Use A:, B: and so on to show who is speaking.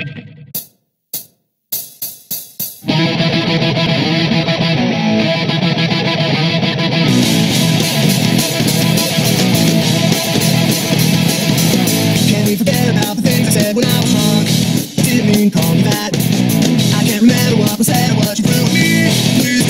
A: Can we forget about the things I said when I was drunk? I didn't mean call me that. I can't remember what was said or what you threw at me. Please